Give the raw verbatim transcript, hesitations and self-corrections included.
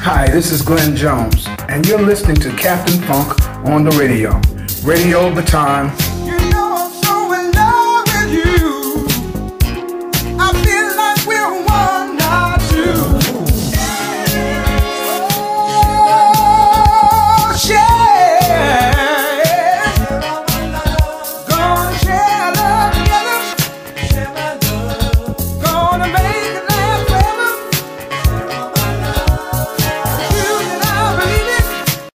Hi, this is Glenn Jones, and you're listening to Captain Funk on the radio. Radio Baton